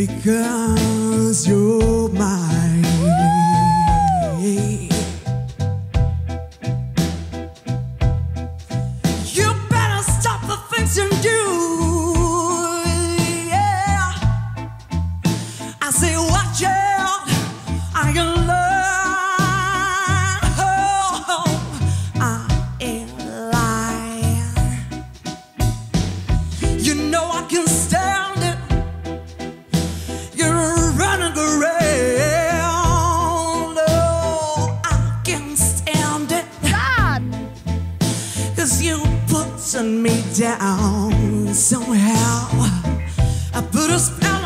because you're mine. You better stop the things you do. Yeah, I say watch out, I can learn. Oh, I ain't lying. You know I can stand it. You're running around. Oh, I can stand it. God! 'Cause you putting me down somehow. I put a spell